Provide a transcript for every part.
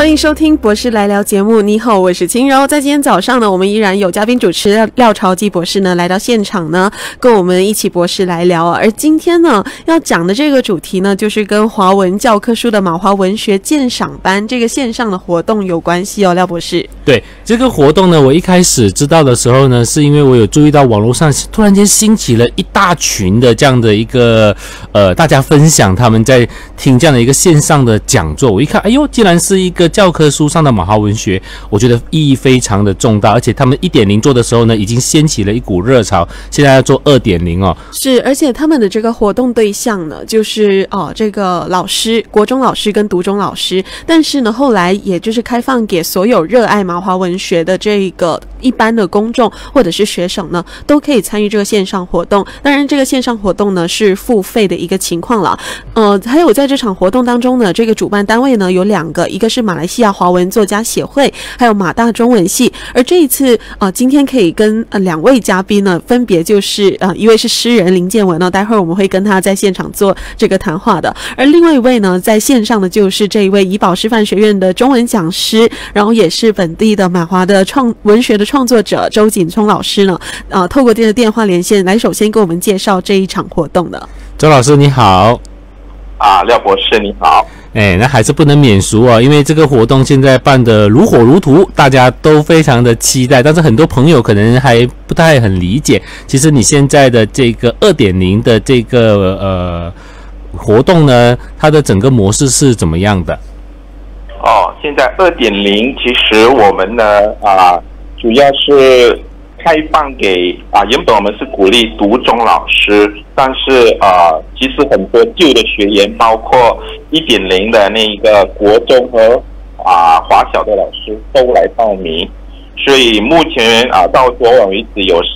欢迎收听博士来聊节目。你好，我是青柔。在今天早上呢，我们依然有嘉宾主持廖朝基博士呢来到现场呢，跟我们一起博士来聊。而今天呢要讲的这个主题呢，就是跟华文教科书的马华文学鉴赏班这个线上的活动有关系哦，廖博士。 对，这个活动呢，我一开始知道的时候呢，是因为我有注意到网络上突然间兴起了一大群的这样的一个大家分享他们在听这样的一个线上的讲座。我一看，哎呦，竟然是一个教科书上的马华文学，我觉得意义非常的重大。而且他们 1.0 做的时候呢，已经掀起了一股热潮，现在要做 2.0 哦。 是，而且他们的这个活动对象呢，就是这个老师，国中老师跟读中老师，但是呢，后来也就是开放给所有热爱马华文学的这个一般的公众或者是学生呢，都可以参与这个线上活动。当然，这个线上活动呢是付费的一个情况了。还有在这场活动当中呢，这个主办单位呢有2个，一个是马来西亚华文作家协会，还有马大中文系。而这一次今天可以跟2位嘉宾呢，分别就是一位是诗人林建文呢，待会儿我们会跟他在现场做这个谈话的。而另外一位呢，在线上的就是这一位怡保师范学院的中文讲师，然后也是本地的马华的文学的创作者周锦聪老师呢，透过这个电话连线来首先给我们介绍这一场活动的。 周老师你好。 廖博士你好。 那还是不能免俗因为这个活动现在办得如火如荼，大家都非常的期待，但是很多朋友可能还不太很理解，其实你现在的这个 2.0 的这个活动呢，它的整个模式是怎么样的？ 现在 2.0 其实我们呢主要是开放给原本我们是鼓励读中老师，但是其实很多旧的学员，包括 1.0 的那个国中和华小的老师都来报名，所以目前到昨晚为止有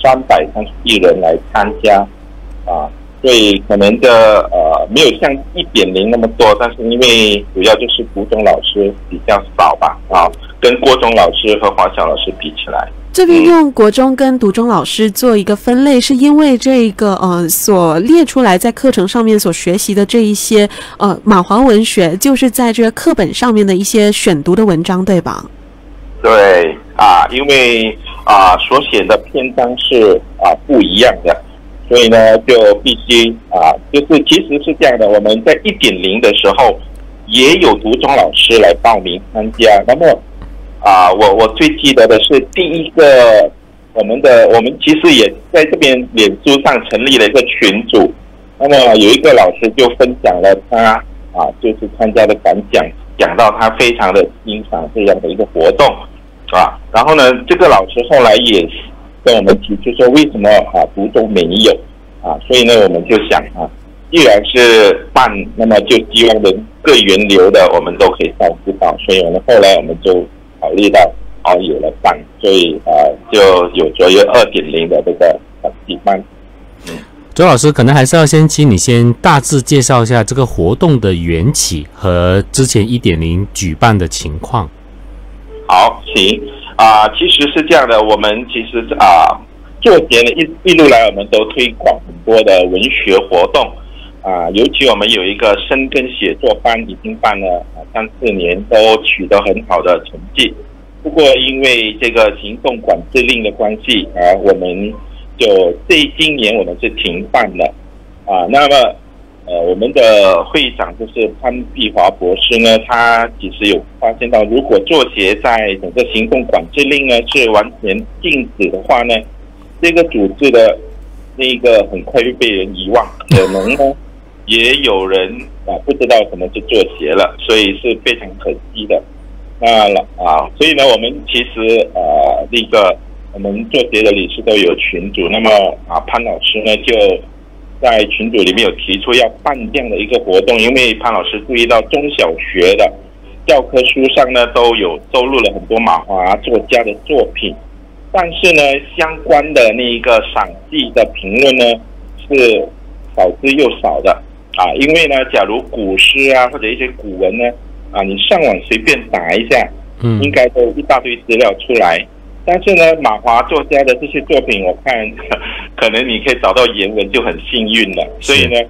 331人来参加所以可能的没有像 1.0 那么多，但是因为主要就是读中老师比较少吧跟国中老师和华小老师比起来。 这边用国中跟读中老师做一个分类，是因为这个所列出来在课程上面所学习的这一些马华文学，就是在这个课本上面的一些选读的文章，对吧？ 对因为所写的篇章是不一样的，所以呢就必须就是其实是这样的，我们在 1.0 的时候也有读中老师来报名参加，那么我最记得的是第一个，我们其实也在这边脸书上成立了一个群组，那么有一个老师就分享了他就是参加的感想，讲到他非常的欣赏这样的一个活动然后呢这个老师后来也跟我们提出说为什么读中没有所以呢我们就想既然是办，那么就希望的各源流的我们都可以照顾到，所以我们后来我们就考虑到有了办，所以就有着2.0 的这个举办。 周老师可能还是要先请你先大致介绍一下这个活动的缘起和之前 1.0 举办的情况。 好，行其实是这样的，我们其实做节呢一路来我们都推广很多的文学活动尤其我们有一个深耕写作班，已经办了3-4年，都取得很好的成绩。不过因为这个行动管制令的关系我们就今年我们是停办了那么我们的会长就是潘碧华博士呢，他其实有发现到，如果作协在整个行动管制令呢是完全禁止的话呢，这个组织的那个很快就被人遗忘，可能呢也有人不知道什么是作协了，所以是非常可惜的。所以呢我们其实那个我们作协的理事都有群组，那么潘老师呢就在群组里面有提出要办这样的一个活动，因为潘老师注意到中小学的教科书上呢都有收录了很多马华作家的作品，但是呢相关的那个赏析的评论呢是少之又少的因为呢假如古诗或者一些古文呢你上网随便打一下应该都一大堆资料出来，但是呢马华作家的这些作品我看可能你可以找到原文就很幸运了，所以呢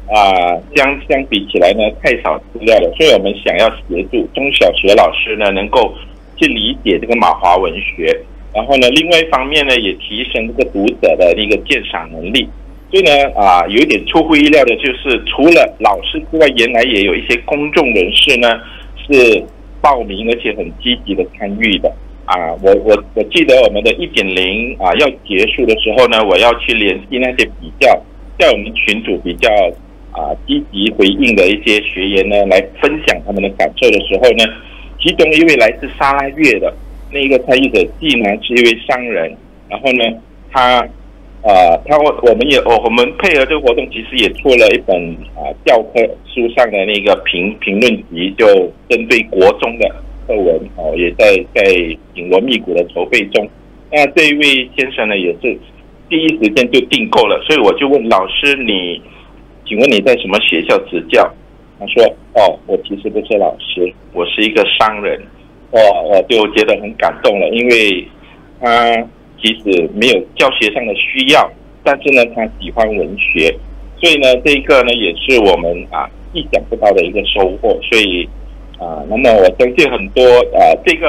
相比起来呢太少资料了，所以我们想要协助中小学老师呢能够去理解这个马华文学，然后呢另外一方面呢也提升这个读者的一个鉴赏能力。所以呢有一点出乎意料的就是，除了老师之外，原来也有一些公众人士呢是报名而且很积极的参与的。我记得我们的1.0要结束的时候呢，我要去联系那些比较在我们群组比较积极回应的一些学员呢，来分享他们的感受的时候呢，其中一位来自沙拉越的那一个参与者，既然是一位商人，然后呢，我们配合这个活动，其实也出了一本教科书上的那个评论集，就针对国中的课文也在紧锣密鼓的筹备中。那这一位先生呢，也是第一时间就订购了，所以我就问老师，请问你在什么学校执教？他说我其实不是老师，我是一个商人。我就觉得很感动了，因为他其实没有教学上的需要，但是呢他喜欢文学，所以呢这一个呢也是我们意想不到的一个收获。所以那么我相信很多这个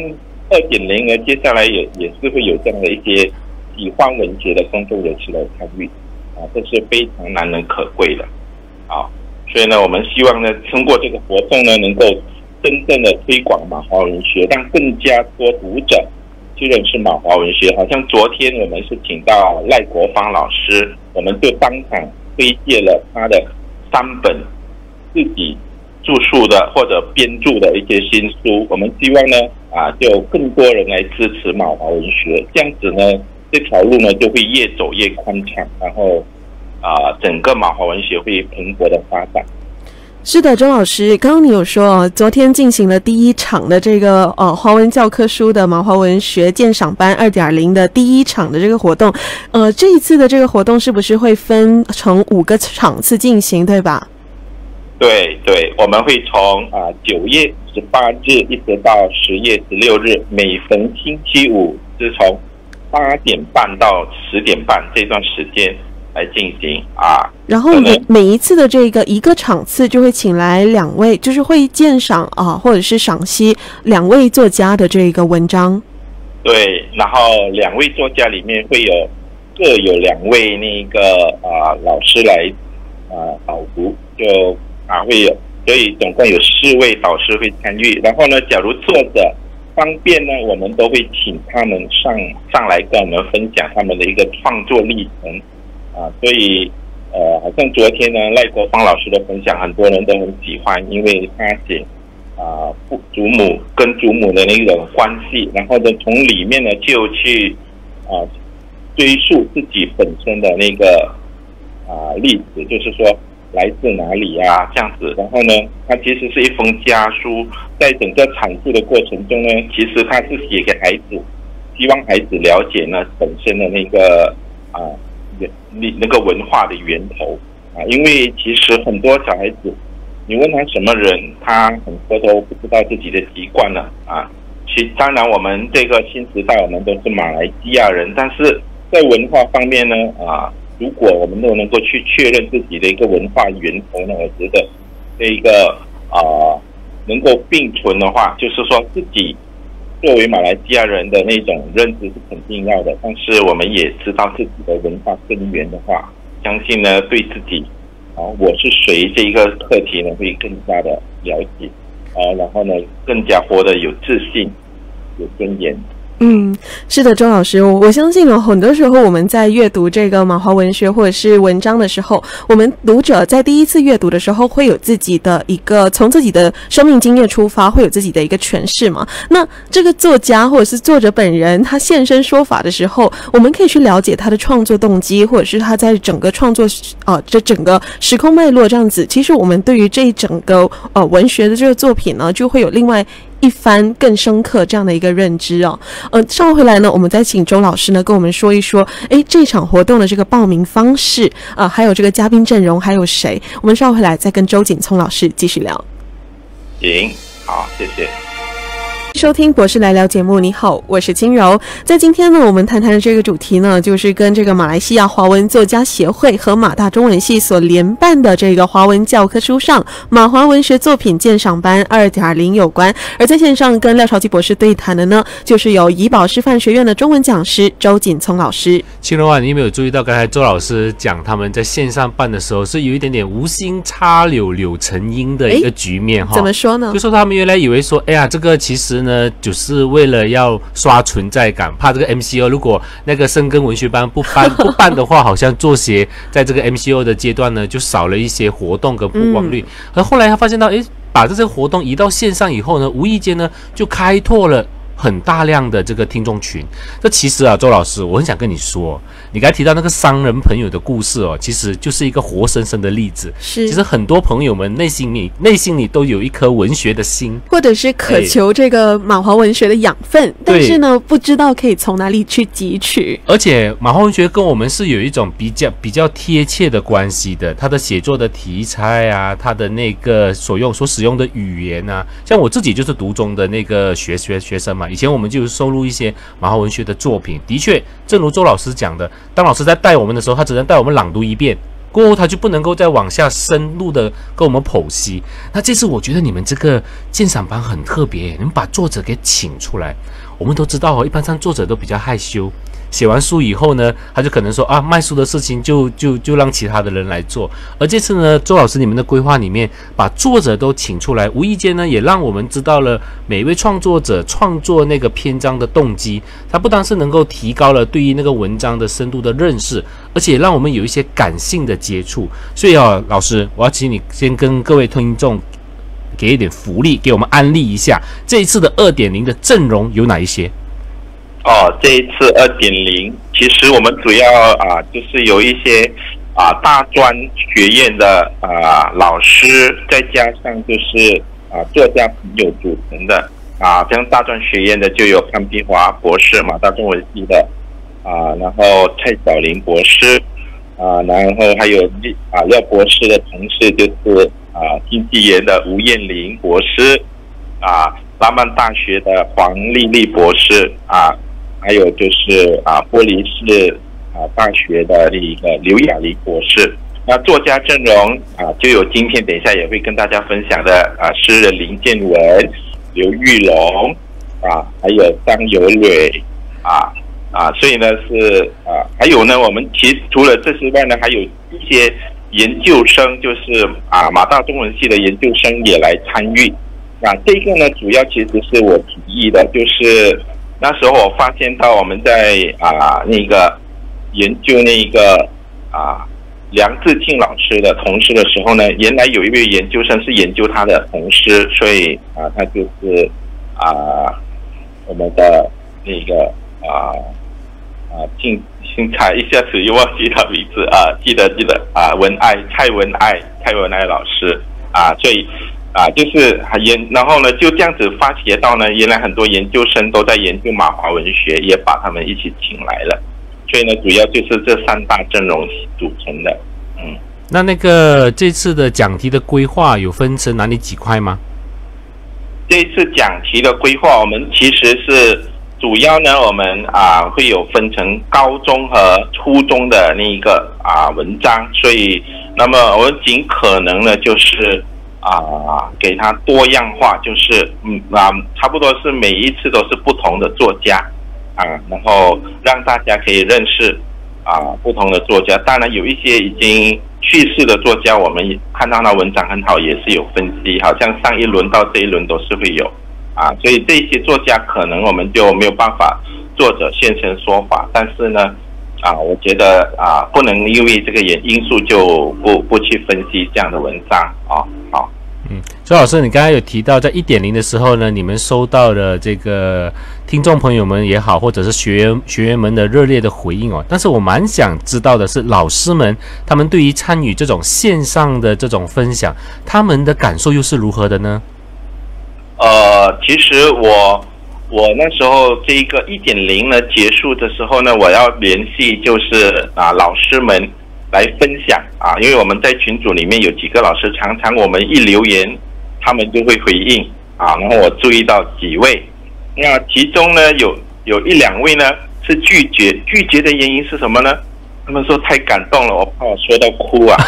2.0呢，接下来也是会有这样的一些喜欢文学的公众人士来参与这是非常难能可贵的。所以呢我们希望呢通过这个活动呢，能够真正的推广马华文学，让更加多读者去认识马华文学。好像昨天我们是请到赖国芳老师，我们就当场推荐了他的3本自己著述的或者编著的一些新书。我们希望呢就更多人来支持马华文学，这样子呢这条路呢就会越走越宽敞，然后整个马华文学会蓬勃的发展。 是的，周老师，刚刚你有说昨天进行了第1场的这个华文教科书的马华文学鉴赏班 2.0 的第1场的这个活动，这一次的这个活动是不是会分成5个场次进行，对吧？ 对，我们会从9月18日一直到10月16日，每逢星期五是从8点半到10点半这段时间来进行然后每一次的这个一个场次就会请来2位，就是会鉴赏或者是赏析2位作家的这个文章。对， 然后2位作家里面各有2位那个老师来导读，就会有，所以总共有4位导师会参与。然后呢，假如作者方便呢，我们都会请他们上来跟我们分享他们的一个创作历程所以好像昨天呢赖国芳老师的分享，很多人都很喜欢，因为他写祖母跟祖母的那种关系，然后呢从里面呢就去追溯自己本身的那个历史，就是说来自哪里这样子。然后呢他其实是一封家书，在整个阐述的过程中呢，其实他是写给孩子，希望孩子了解呢本身的那个那个文化的源头因为其实很多小孩子，你问他什么人，他很多都不知道自己的籍贯了当然我们这个新时代我们都是马来西亚人，但是在文化方面呢如果我们都能够去确认自己的一个文化源头呢，我觉得这一个能够并存的话，就是说自己作为马来西亚人的那种认知是肯定要的，但是我们也知道自己的文化根源的话，相信呢对自己我是谁这一个课题呢会更加的了解然后呢更加活得有自信有尊严。 是的，周老师，我相信很多时候我们在阅读这个马华文学或者是文章的时候，我们读者在第一次阅读的时候会有自己的一个从自己的生命经验出发，会有自己的一个诠释嘛。那这个作家或者是作者本人他现身说法的时候，我们可以去了解他的创作动机，或者是他在整个创作这整个时空脉络这样子。其实我们对于这一整个文学的这个作品呢，就会有另外一番更深刻这样的一个认知稍后回来呢，我们再请周老师呢跟我们说一说这场活动的这个报名方式还有这个嘉宾阵容还有谁，我们稍后回来再跟周景聪老师继续聊。 行，好，谢谢。 收听博士来聊节目。你好，我是轻柔。在今天呢，我们谈谈的这个主题呢，就是跟这个马来西亚华文作家协会和马大中文系所联办的这个华文教科书上马华文学作品鉴赏班 2.0 有关。而在线上跟廖朝基博士对谈的呢，就是由怡保师范学院的中文讲师周锦聪老师。 青柔啊，你有没有注意到刚才周老师讲他们在线上办的时候是有一点点无心插柳柳成荫的一个局面哈？ 怎么说呢？ 就说他们原来以为说，哎呀，这个其实呢，就是为了要刷存在感，怕这个 MCO 如果那个深耕文学班不办的话，好像作协在这个 MCO 的阶段呢，就少了一些活动跟曝光率。而后来他发现到，哎，把这些活动移到线上以后呢，无意间呢就开拓了很大量的这个听众群。这其实啊，周老师，我很想跟你说，你刚才提到那个商人朋友的故事哦，其实就是一个活生生的例子。 是， 其实很多朋友们内心里都有一颗文学的心， 或者是渴求这个马华文学的养分，但是呢，不知道可以从哪里去汲取。 而且马华文学跟我们是有一种比较贴切的关系的，他的写作的题材啊，他的那个所使用的语言啊，像我自己就是读中的那个学生嘛。以前我们就收录一些马华文学的作品，的确，正如周老师讲的，当老师在带我们的时候，他只能带我们朗读一遍，过后他就不能够再往下深入的跟我们剖析。那这次我觉得你们这个鉴赏班很特别，你们把作者给请出来。我们都知道哦，一般上作者都比较害羞，写完书以后呢，他就可能说啊，卖书的事情就让其他的人来做。而这次呢，周老师你们的规划里面把作者都请出来，无意间呢也让我们知道了每一位创作者创作那个篇章的动机。他不单是能够提高了对于那个文章的深度的认识，而且让我们有一些感性的接触。所以啊，老师，我要请你先跟各位听众给一点福利，给我们安利一下这一次的 2.0 的阵容有哪一些？ 这一次2.0，其实我们主要就是有一些大专学院的老师，再加上就是作家朋友组成的像大专学院的就有潘碧华博士，马大中文系的然后蔡小玲博士然后还有廖博士的同事就是经济研的吴燕玲博士拉曼大学的黄丽丽博士还有就是玻璃市大学的一个刘雅丽博士。那作家阵容就有今天等一下也会跟大家分享的诗人林建文、刘玉龙还有张友蕊所以呢是还有呢，我们其实除了这之外呢，还有一些研究生，就是马大中文系的研究生也来参与。这个呢，主要其实是我提议的，就是那时候我发现到我们在那个研究那个梁志庆老师的同事的时候呢，原来有一位研究生是研究他的同事，所以他就是我们的那个姓蔡，一下子又忘记他名字记得蔡文爱老师所以就是然后呢就这样子发觉到呢，原来很多研究生都在研究马华文学，也把他们一起请来了。所以呢，主要就是这3大阵容组成的。 那个这次的讲题的规划有分成哪里几块吗？ 这一次讲题的规划，我们其实是主要呢，我们会有分成高中和初中的那一个文章，所以那么我们尽可能呢就是给它多样化，就是差不多是每一次都是不同的作家然后让大家可以认识不同的作家。当然有一些已经去世的作家，我们看到那文章很好，也是有分析，好像上一轮到这一轮都是会有所以这些作家可能我们就没有办法作者现身说法，但是呢我觉得不能因为这个因素就不去分析这样的文章好。 周老师，你刚才有提到在 1.0 的时候呢，你们收到了这个听众朋友们也好，或者是学员们的热烈的回应但是我蛮想知道的是，老师们他们对于参与这种线上的这种分享，他们的感受又是如何的呢？ 其实我那时候这一个 1.0 呢结束的时候呢，我要联系就是老师们来分享因为我们在群组里面有几个老师，常常我们一留言他们就会回应然后我注意到几位那其中呢有一两位呢是拒绝的原因是什么呢？他们说太感动了，我怕我说到哭啊。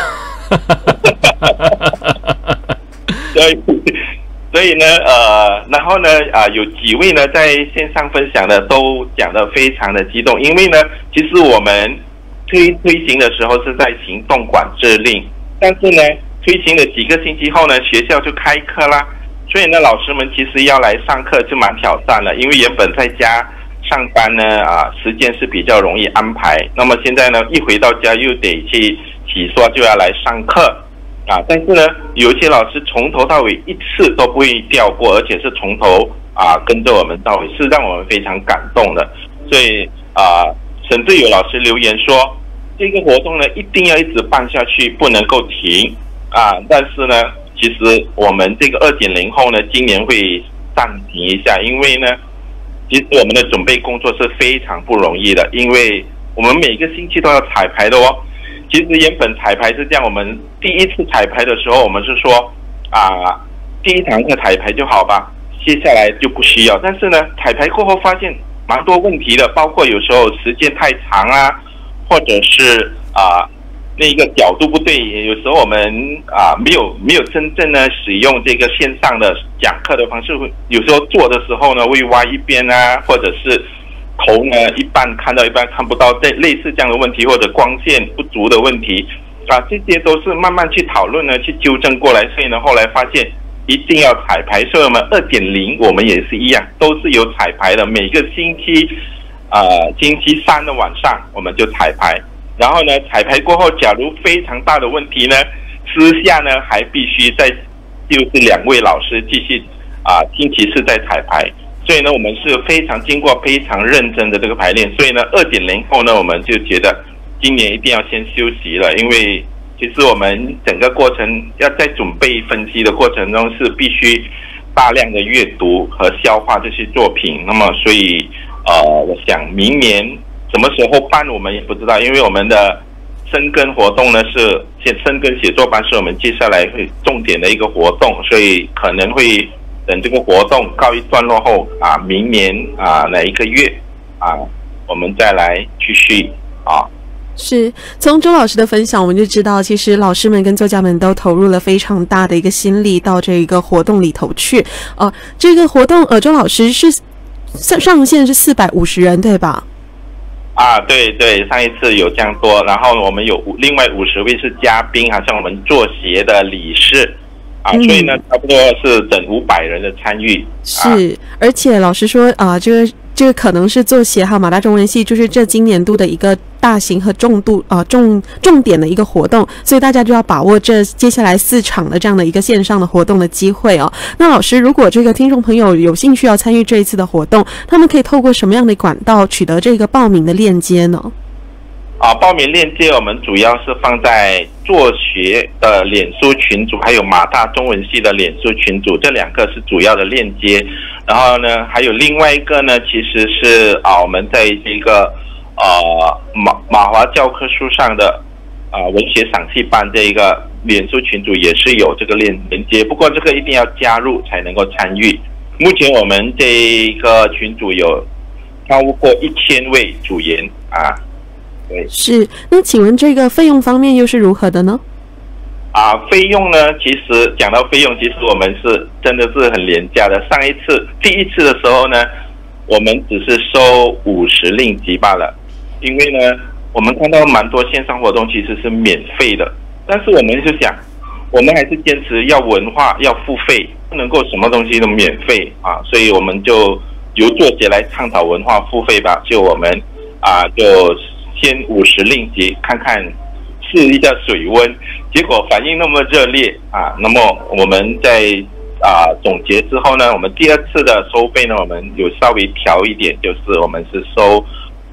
所以呢，然后呢，有几位呢在线上分享的都讲得非常的激动，因为呢，其实我们推行的时候是在行动管制令，但是呢，推行了几个星期后呢，学校就开课啦，所以呢，老师们其实要来上课就蛮挑战了，因为原本在家上班呢，时间是比较容易安排，那么现在呢，一回到家又得去洗刷，就要来上课。但是呢，有一些老师从头到尾一次都不会掉过，而且是从头跟着我们到尾，是让我们非常感动的。所以甚至有老师留言说，这个活动呢一定要一直办下去，不能够停但是呢，其实我们这个2.0后呢，今年会暂停一下，因为呢，其实我们的准备工作是非常不容易的，因为我们每个星期都要彩排的哦。其实原本彩排是这样，我们第一次彩排的时候，我们是说第一堂课彩排就好吧，接下来就不需要。但是呢，彩排过后发现蛮多问题的，包括有时候时间太长或者是那个角度不对，有时候我们没有真正的使用这个线上的讲课的方式，有时候做的时候呢会歪一边或者是头呢一半看到一半看不到，类似这样的问题，或者光线不足的问题这些都是慢慢去讨论呢，去纠正过来。所以呢，后来发现一定要彩排，所以我们2.0我们也是一样，都是有彩排的。每个星期星期三的晚上我们就彩排，然后呢，彩排过后，假如非常大的问题呢，私下呢还必须再就是2位老师继续星期四再彩排。所以呢，我们是经过非常认真的这个排练，所以呢，2.0后呢，我们就觉得今年一定要先休息了，因为其实我们整个过程要在准备分析的过程中是必须大量的阅读和消化这些作品。那么，所以我想明年什么时候办我们也不知道，因为我们的深耕活动呢是深耕写作班是我们接下来会重点的一个活动，所以可能会等这个活动告一段落后明年哪一个月我们再来继续是从周老师的分享，我们就知道，其实老师们跟作家们都投入了非常大的一个心力到这个活动里头去。这个活动，周老师是上限是450人，对吧？ 对，上一次有这样多，然后我们有另外50位是嘉宾，好像我们作协的理事。所以呢，差不多是整500人的参与。 是，而且老师说这个可能是作协还有马大中文系，就是这今年度的一个大型和重点的一个活动，所以大家就要把握这接下来4场的这样的一个线上的活动的机会哦。那老师，如果这个听众朋友有兴趣要参与这一次的活动，他们可以透过什么样的管道取得这个报名的链接呢？ 报名链接我们主要是放在作学的脸书群组，还有马大中文系的脸书群组，这2个是主要的链接。然后呢，还有另外一个呢，其实是我们在这个马华教科书上的文学赏析班这一个脸书群组也是有这个链接，不过这个一定要加入才能够参与。目前我们这一个群组有超过1000位组员对， 是。那请问这个费用方面又是如何的呢？ 费用呢，其实讲到费用，其实我们是真的是很廉价的。第一次的时候呢，我们只是收50令吉罢了，因为呢，我们看到蛮多线上活动其实是免费的，但是我们就想，我们还是坚持要文化要付费，不能够什么东西都免费所以我们就由作协来倡导文化付费吧，就我们就先50令吉看看试一下水温，结果反应那么热烈那么我们在总结之后呢，我们第2次的收费呢，我们有稍微调一点，就是我们是收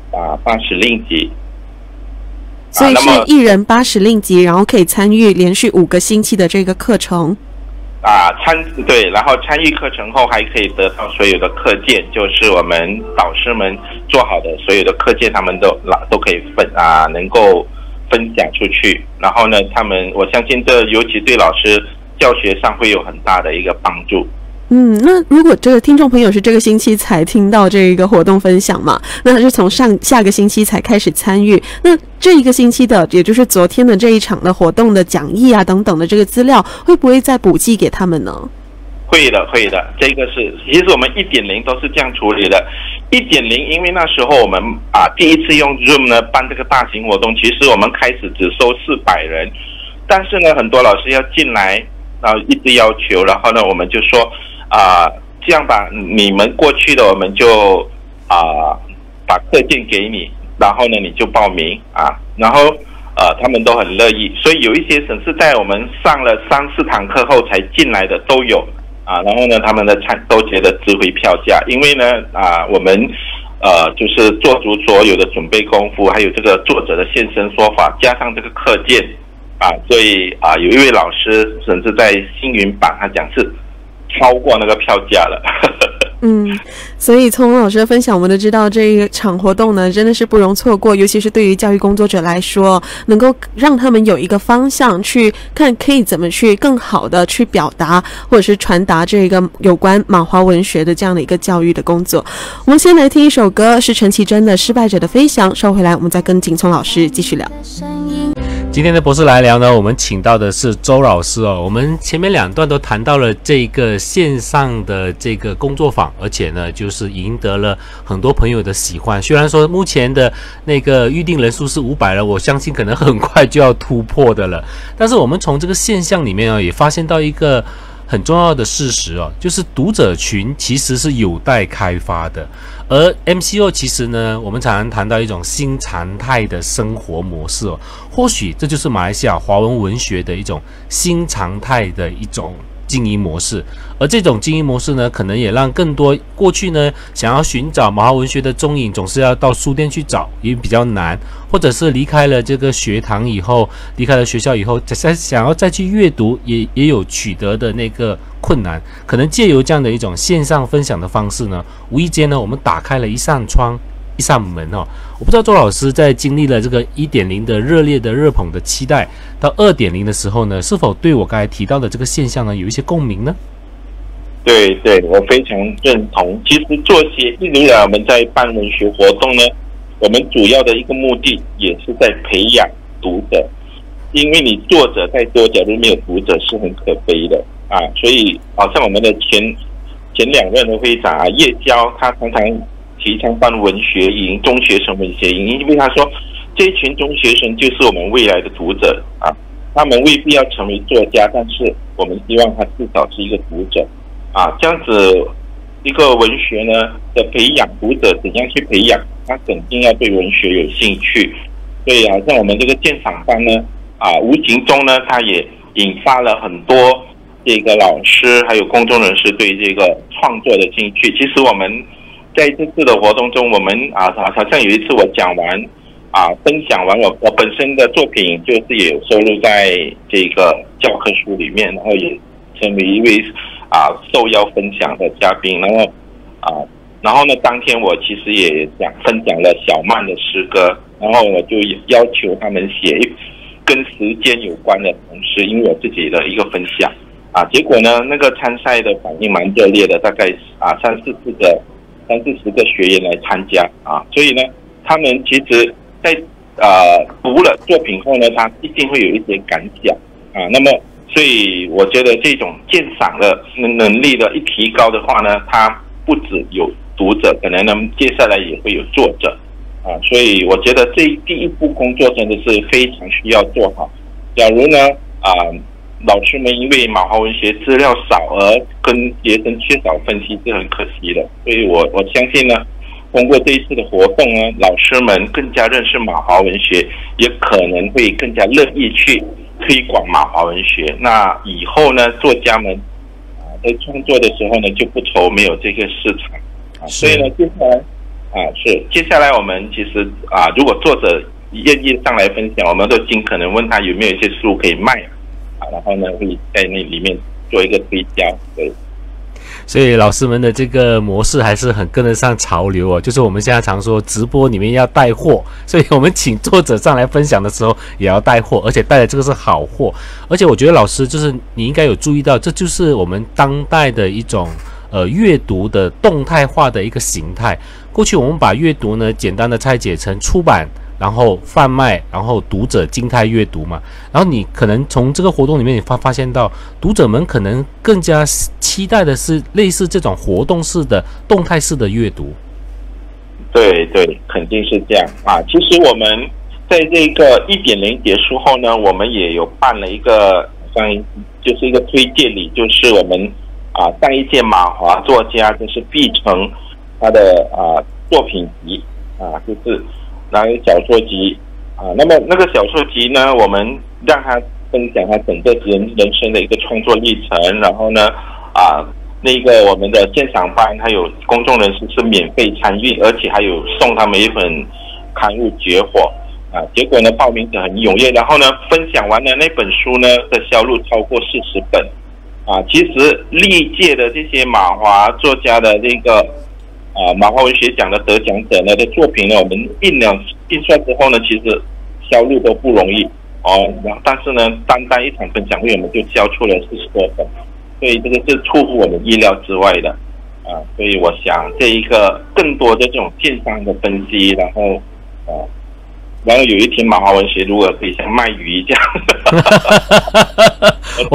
80令吉， 所以是1人80令吉，然后可以参与连续5个星期的这个课程。 对，然后参与课程后还可以得到所有的课件，就是我们导师们做好的所有的课件，他们都可以能够分享出去。然后呢，我相信这尤其对老师教学上会有很大的一个帮助。 那如果这个听众朋友是这个星期才听到这个活动分享嘛，那他是从下个星期才开始参与，那这一个星期的，也就是昨天的这一场的活动的讲义啊等等的这个资料，会不会再补寄给他们呢？ 会的，这个是，其实我们 1.0 都是这样处理的。1.0 因为那时候我们第一次用 Zoom 呢办这个大型活动，其实我们开始只收400人，但是呢很多老师要进来，然后一直要求，然后呢我们就说这样吧，你们过去的我们就把课件给你，然后呢你就报名然后他们都很乐意，所以有一些省是在我们上了3-4堂课后才进来的都有然后呢他们的都觉得值回票价，因为呢我们就是做足所有的准备功夫，还有这个作者的现身说法，加上这个课件所以有一位老师甚至在星云榜他讲是超过那个票价了。 所以从老师的分享，我们都知道这一场活动呢真的是不容错过，尤其是对于教育工作者来说，能够让他们有一个方向去看可以怎么去更好的去表达或者是传达这个有关马华文学的这样的一个教育的工作。我们先来听一首歌，是陈绮贞的《失败者的飞翔》，稍后回来我们再跟景聪老师继续聊。 今天的博士来聊呢，我们请到的是周老师我们前面2段都谈到了这个线上的这个工作坊，而且呢就是赢得了很多朋友的喜欢。虽然说目前的那个预定人数是500了，我相信可能很快就要突破的了。但是我们从这个现象里面也发现到一个很重要的事实就是读者群其实是有待开发的。而 MCO 其实呢，我们常常谈到一种新常态的生活模式或许这就是马来西亚华文文学的一种新常态的一种经营模式。而这种经营模式呢，可能也让更多过去呢想要寻找马华文学的踪影，总是要到书店去找，也比较难，或者是离开了这个学堂以后，离开了学校以后，想要再去阅读，也有取得的那个困难。可能借由这样的一种线上分享的方式呢，无意间呢，我们打开了一扇窗，一扇门我不知道周老师在经历了这个 1.0 的热烈的热捧的期待，到 2.0 的时候呢，是否对我刚才提到的这个现象呢有一些共鸣呢？ 对，我非常认同。其实做些一路来我们在办文学活动呢，我们主要的一个目的也是在培养读者，因为你作者再多，假如没有读者是很可悲的所以好像我们的前2任的会长叶娇，他常常提倡办文学营，中学生文学营，因为他说这一群中学生就是我们未来的读者他们未必要成为作家，但是我们希望他至少是一个读者这样子一个文学呢的培养，读者怎样去培养，他肯定要对文学有兴趣。所以像我们这个鉴赏班呢无形中呢，它也引发了很多这个老师还有公众人士对这个创作的兴趣。其实我们在这次的活动中，我们好像有一次我讲完分享完我本身的作品，就是也有收录在这个教科书里面，然后也成为一位受邀分享的嘉宾。然后呢，当天我其实也分享了小曼的诗歌，然后我就要求他们写跟时间有关的同时，因为我自己的一个分享结果呢，那个参赛的反应蛮热烈的，大概30-40个学员来参加所以呢，他们其实在读了作品后呢，他一定会有一些感想那么所以我觉得这种鉴赏的能力的一提高的话呢，他不只有读者，可能呢接下来也会有作者所以我觉得这第一步工作真的是非常需要做好。假如呢老师们因为马华文学资料少而跟学生缺少分析是很可惜的，所以我相信呢，通过这一次的活动呢，老师们更加认识马华文学，也可能会更加乐意去推广马华文学。那以后呢，作家们在创作的时候呢，就不愁没有这个市场所以呢，接下来我们其实如果作者愿意上来分享，我们都尽可能问他有没有一些书可以卖然后呢会在那里面做一个推销。对， 所以老师们的这个模式还是很跟得上潮流哦，就是我们现在常说直播里面要带货，所以我们请作者上来分享的时候也要带货，而且带的这个是好货。而且我觉得老师就是你应该有注意到，这就是我们当代的一种阅读的动态化的一个形态。过去我们把阅读呢简单的拆解成出版，然后贩卖，然后读者静态阅读嘛。然后你可能从这个活动里面你发现到，读者们可能更加期待的是类似这种活动式的动态式的阅读。 对对，肯定是这样啊。其实我们在这个1.0结束后呢，我们也有办了一个就是一个推荐礼，就是我们上一届马华作家就是毕成他的作品集就是那个小说集那么那个小说集呢，我们让他分享他整个人生的一个创作历程，然后呢那个我们的鉴赏班还有公众人士是免费参与，而且还有送他们一本刊物绝活结果呢报名者很踊跃，然后呢分享完了那本书呢的销路超过40本其实历届的这些马华作家的这个马华文学奖的得奖者呢的作品呢，我们印刷之后呢，其实销路都不容易但是呢，单单一场分享会我们就销出了40多本，所以这个是出乎我们意料之外的所以我想这一个更多的这种电商的分析，然后有一天马华文学如果可以像卖鱼这样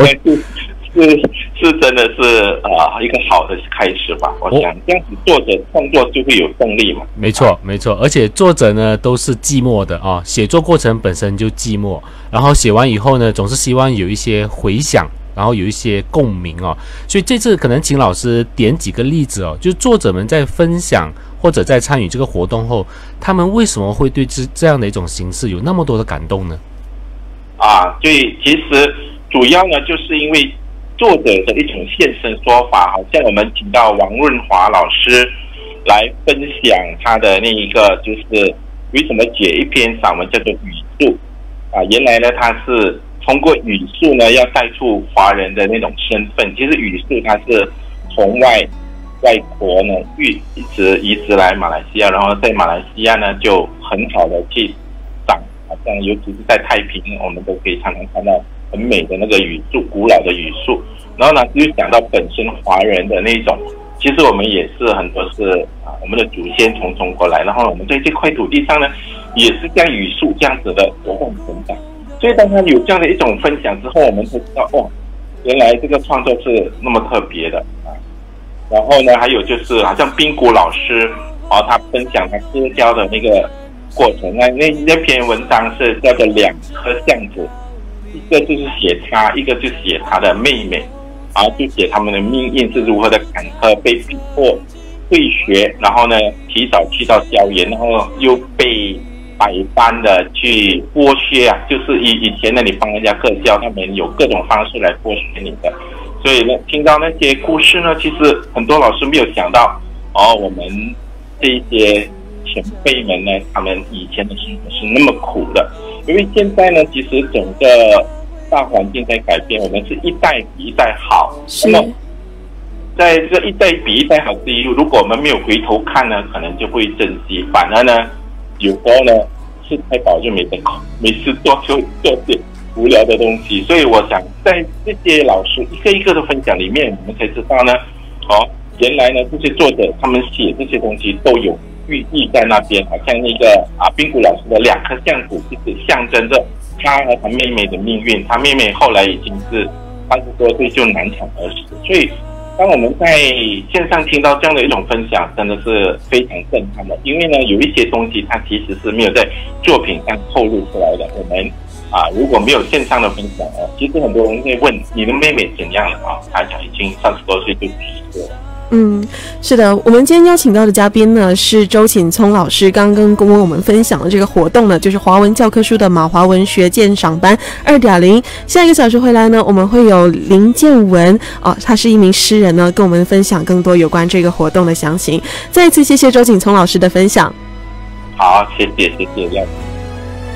是真的是一个好的开始吧。我想这样子作者创作就会有动力嘛。 没错没错，而且作者呢都是寂寞的写作过程本身就寂寞，然后写完以后呢总是希望有一些回响，然后有一些共鸣所以这次可能请老师点几个例子就是作者们在分享或者在参与这个活动后，他们为什么会对这样的一种形式有那么多的感动呢？ 对，其实主要呢就是因为作者的一种现身说法，好像我们请到王润华老师来分享他的那一个就是为什么写一篇散文叫做语速原来呢他是通过语速呢要带出华人的那种身份。其实语速它是从外国呢一直移植来马来西亚，然后在马来西亚呢就很好的去长，好像尤其是在太平我们都可以常常看到很美的那个语速，古老的语速。然后呢就讲到本身华人的那种，其实我们也是很多是我们的祖先从中国来，然后我们在这块土地上呢也是像语速这样子的活动成长。所以当他有这样的一种分享之后，我们会知道原来这个创作是那么特别的然后呢还有就是好像冰谷老师他分享他割胶的那个过程，那篇文章是叫做2颗橡子，一个就是写他，一个就写他的妹妹就写他们的命运是如何的坎坷，被逼迫退学，然后呢提早去到校园，然后又被百般的去剥削就是以前呢你帮人家课教，他们有各种方式来剥削你的。所以呢听到那些故事呢，其实很多老师没有想到我们这些前辈们呢，他们以前的生活是那么苦的。因为现在呢其实整个大环境在改变，我们是一代比一代好。那么在这一代比一代好之余，如果我们没有回头看呢，可能就会珍惜，反而呢有时候呢吃太饱就没得口，没事做就做点无聊的东西。所以我想在这些老师一个一个的分享里面，我们才知道呢原来呢这些作者他们写这些东西都有寓意在那边。好像那个冰谷老师的2颗橡子就是象征着他和他妹妹的命运。他妹妹后来已经是80多岁就难产而死。所以当我们在线上听到这样的一种分享，真的是非常震撼的。因为呢有一些东西它其实是没有在作品上透露出来的。我们如果没有线上的分享其实很多人会问你的妹妹怎样了她讲已经30多岁就去世了。 是的，我们今天邀请到的嘉宾呢是周芹聪老师，刚刚跟我们分享的这个活动呢，就是华文教科书的马华文学鉴赏班 2.0。下一个小时回来呢，我们会有林建文他是一名诗人呢，跟我们分享更多有关这个活动的详情。再一次谢谢周芹聪老师的分享。 好，谢谢。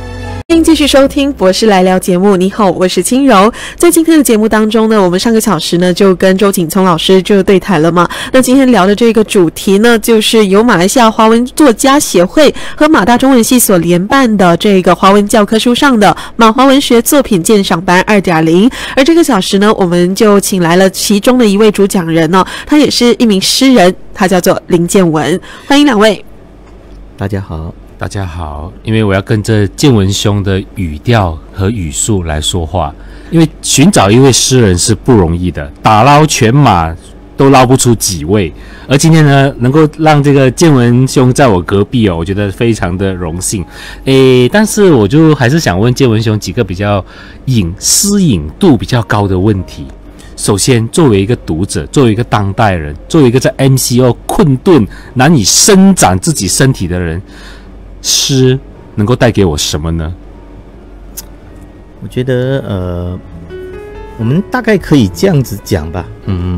欢迎继续收听博士来聊节目。你好，我是轻柔。在今天的节目当中呢，我们上个小时呢就跟周景聪老师就对谈了嘛。那今天聊的这个主题呢，就是由马来西亚华文作家协会和马大中文系所联办的这个华文教科书上的马华文学作品鉴赏班 2.0。而这个小时呢，我们就请来了其中的一位主讲人哦，他也是一名诗人，他叫做林建文。欢迎两位。 大家好。 大家好，因为我要跟着建文兄的语调和语速来说话，因为寻找一位诗人是不容易的，打捞全马都捞不出几位，而今天呢，能够让这个建文兄在我隔壁哦，我觉得非常的荣幸。但是我就还是想问建文兄几个比较诗颖度比较高的问题。首先，作为一个读者，作为一个当代人，作为一个在 MCO 困顿难以伸展自己身体的人，诗能够带给我什么呢？ 我觉得我们大概可以这样子讲吧。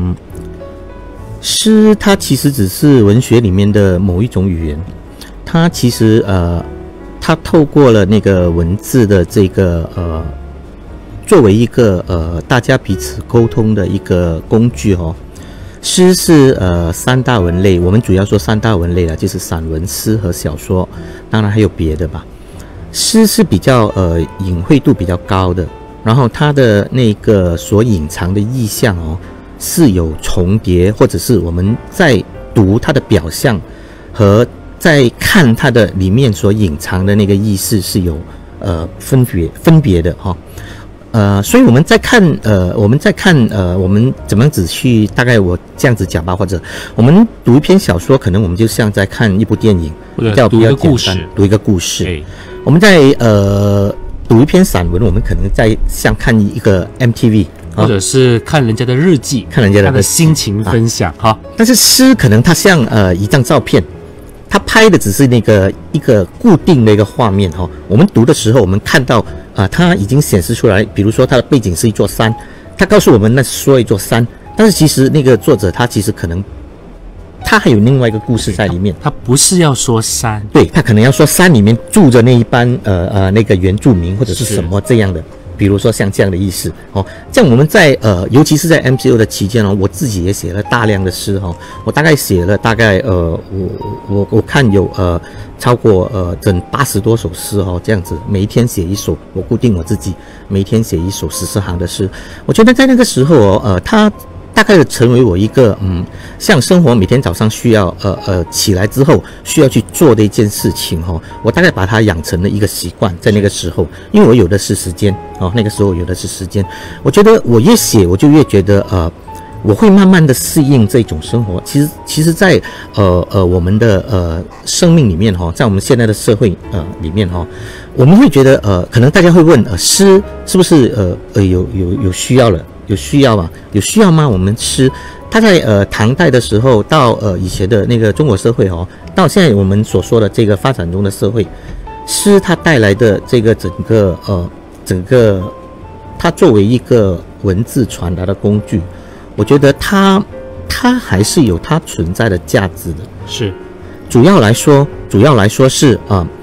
诗它其实只是文学里面的某一种语言，它其实它透过了那个文字的这个作为一个大家彼此沟通的一个工具哦。诗是三大文类，我们主要说三大文类啦，就是散文、诗和小说，当然还有别的吧。诗是比较隐晦度比较高的，然后它的那个所隐藏的意象哦是有重叠，或者是我们在读它的表象和在看它的里面所隐藏的那个意思是有分别的哈。所以我们在看我们怎么样子去，大概我这样子讲吧，或者我们读一篇小说，可能我们就像在看一部电影，叫读一个故事， 读一个故事。我们在读一篇散文，我们可能在像看一个 MTV， 或者是看人家的日记， 看人家的心情分享哈。 但是诗可能它像一张照片。他拍的只是那个一个固定的一个画面哈，我们读的时候，我们看到它已经显示出来，比如说它的背景是一座山，他告诉我们那是说一座山，但是其实那个作者他其实可能他还有另外一个故事在里面， 他不是要说山， 对，他可能要说山里面住着那一班那个原住民或者是什么这样的。比如说像这样的意思哦，这样我们在尤其是在 MCO 的期间哦，我自己也写了大量的诗哦，我大概写了我看有超过整80多首诗哦，这样子每一天写一首，我固定我自己每一天写一首14行的诗。我觉得在那个时候哦，它大概成为我一个像生活每天早上需要起来之后需要去做的一件事情哦，我大概把它养成了一个习惯，在那个时候，因为我有的是时间哦，那个时候有的是时间，我觉得我越写我就越觉得我会慢慢的适应这种生活。其实在我们的生命里面哈，在我们现在的社会里面哈，我们会觉得可能大家会问诗是不是有需要了？有需要吗？有需要吗？我们诗，它在唐代的时候到以前的那个中国社会哦，到现在我们所说的这个发展中的社会，诗它带来的这个整个它作为一个文字传达的工具，我觉得它还是有它存在的价值的。 是，主要来说是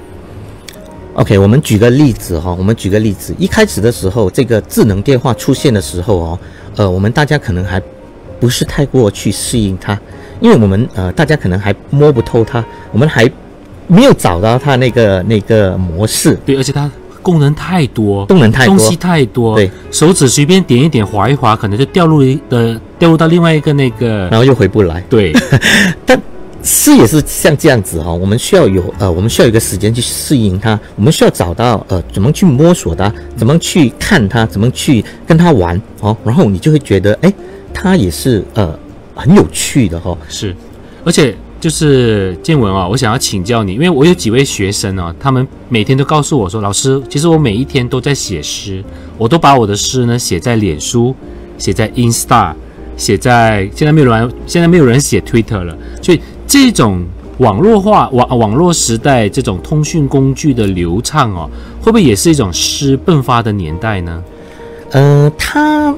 OK， 我们举个例子哈，一开始的时候，这个智能电话出现的时候哦，我们大家可能还不是太过去适应它，因为我们大家可能还摸不透它，我们还没有找到它那个模式。 对，而且它功能太多，东西太多， 对， 手指随便点一点，划一划，可能就掉入到另外一个那个， 然后又回不来。 对， 但诗也是像这样子哈，我们需要有一个时间去适应它，我们需要找到怎么去摸索它，怎么去看它，怎么去跟它玩哦，然后你就会觉得它也是很有趣的哈。 是，而且就是建文啊，我想要请教你，因为我有几位学生啊，他们每天都告诉我说，老师，其实我每一天都在写诗，我都把我的诗呢写在脸书，写在 Insta， 写在现在没有人写 Twitter 了，所以这种网络时代这种通讯工具的流畅哦，会不会也是一种诗迸发的年代呢？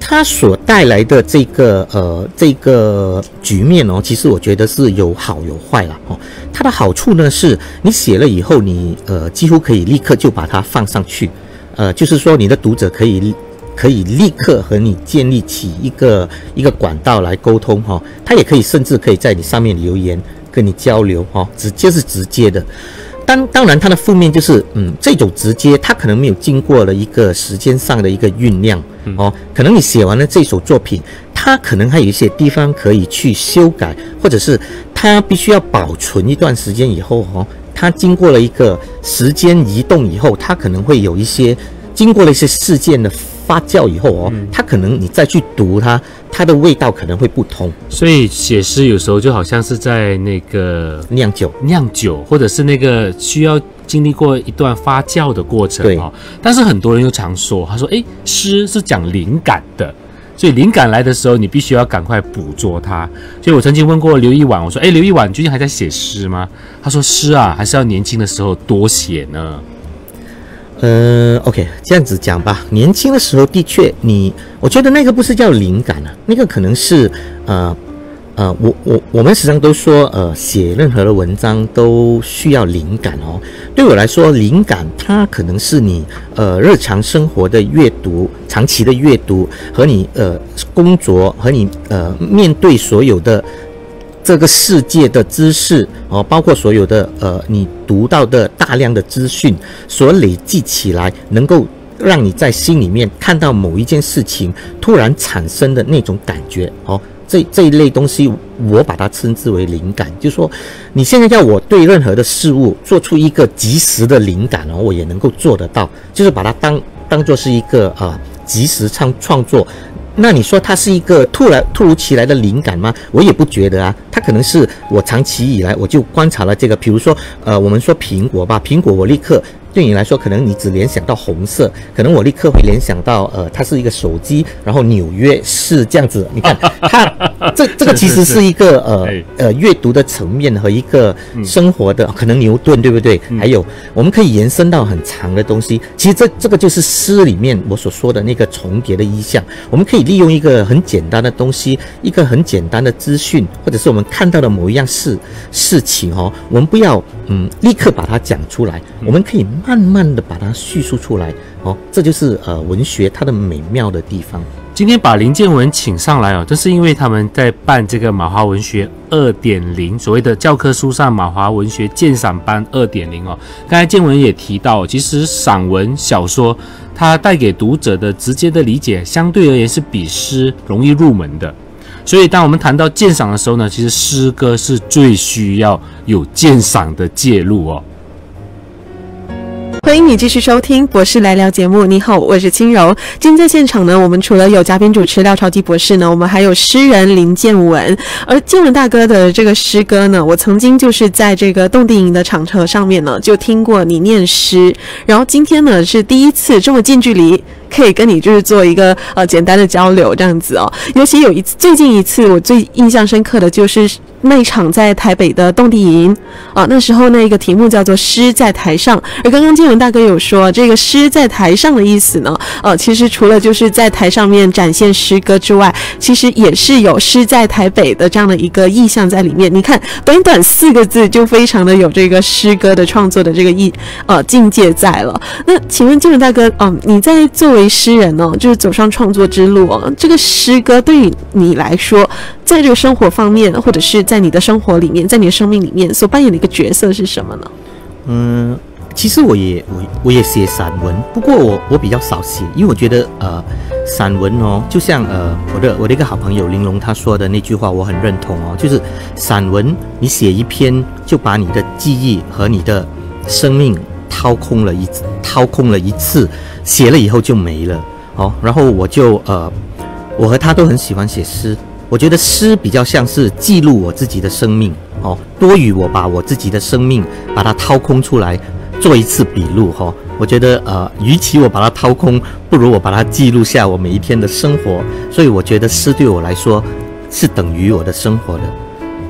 它所带来的这个局面哦，其实我觉得是有好有坏啦哦。它的好处呢是，你写了以后，你几乎可以立刻就把它放上去，就是说你的读者可以立刻和你建立起一个管道来沟通哈，他也可以甚至可以在你上面留言跟你交流哈，直接的。当然它的负面就是，这种直接它可能没有经过了一个时间上的一个酝酿哦，可能你写完了这首作品，它可能还有一些地方可以去修改，或者是它必须要保存一段时间以后哦，它经过了一个时间移动以后，它可能会有一些经过了一些事件的发酵以后哦，它可能你再去读它的味道可能会不同。 所以写诗有时候就好像是在那个酿酒， 或者是那个需要经历过一段发酵的过程哦。但是很多人又常说，他说，诗是讲灵感的，所以灵感来的时候，你必须要赶快捕捉它。所以我曾经问过刘一婉，我说，刘一婉，你最近还在写诗吗？他说，诗啊，还是要年轻的时候多写呢。 OK， 这样子讲吧。年轻的时候的确，我觉得那个不是叫灵感啊，那个可能是我们时常都说，写任何的文章都需要灵感哦。对我来说，灵感它可能是你日常生活的阅读、长期的阅读和你工作和你面对所有的这个世界的知识哦，包括所有的你读到的大量的资讯所累积起来，能够让你在心里面看到某一件事情突然产生的那种感觉哦，这一类东西我把它称之为灵感。就是说你现在要我对任何的事物做出一个及时的灵感哦，我也能够做得到，就是把它当作是一个及时创作。那你说它是一个突如其来的灵感吗？我也不觉得啊，它可能是我长期以来我就观察了这个，比如说我们说苹果吧，苹果我立刻对你来说，可能你只联想到红色，可能我立刻会联想到它是一个手机，然后纽约市这样子。你看它这个其实是一个阅读的层面和一个生活的，可能牛顿对不对？还有我们可以延伸到很长的东西。其实这个就是诗里面我所说的那个重叠的意象。我们可以利用一个很简单的东西，一个很简单的资讯，或者是我们看到的某一样事情哦，我们不要立刻把它讲出来，我们可以慢慢的把它叙述出来哦，这就是文学它的美妙的地方。 今天把林建文请上来哦，这是因为他们在办这个马华文学 2.0， 所谓的教科书上马华文学鉴赏班 2.0 哦。刚才建文也提到，其实散文小说它带给读者的直接的理解，相对而言是比诗容易入门的。所以当我们谈到鉴赏的时候呢，其实诗歌是最需要有鉴赏的介入哦。 欢迎你继续收听博士来聊节目。你好，我是轻柔。今天在现场呢，我们除了有嘉宾主持廖超基博士呢，我们还有诗人林建文。而建文大哥的这个诗歌呢，我曾经就是在这个动地营的场合上面呢，就听过你念诗。然后今天呢，是第一次这么近距离可以跟你就是做一个简单的交流这样子哦。尤其最近一次我最印象深刻的就是那一场在台北的动地营那时候那个题目叫做诗在台上。而刚刚建文大哥有说这个诗在台上的意思呢，其实除了就是在台上面展现诗歌之外，其实也是有诗在台北的这样的一个意象在里面。你看短短4个字就非常的有这个诗歌的创作的这个境界在了。那请问建文大哥你在作为诗人哦，就是走上创作之路哦，这个诗歌对于你来说，在这个生活方面，或者是在你的生活里面，在你的生命里面所扮演的一个角色是什么呢？ 其实我也写散文，不过我比较少写，因为我觉得散文哦，就像我的一个好朋友玲珑他说的那句话，我很认同哦，就是散文你写一篇就把你的记忆和你的生命掏空了一次，写了以后就没了哦。然后我和他都很喜欢写诗，我觉得诗比较像是记录我自己的生命哦，多于我把我自己的生命把它掏空出来做一次笔录哈。我觉得与其我把它掏空，不如我把它记录下我每一天的生活。所以我觉得诗对我来说是等于我的生活的。